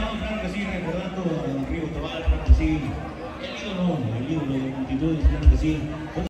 claro que sí, recordando a don Río Tobar, claro que sí. El ídolo de multitudes, claro que sí.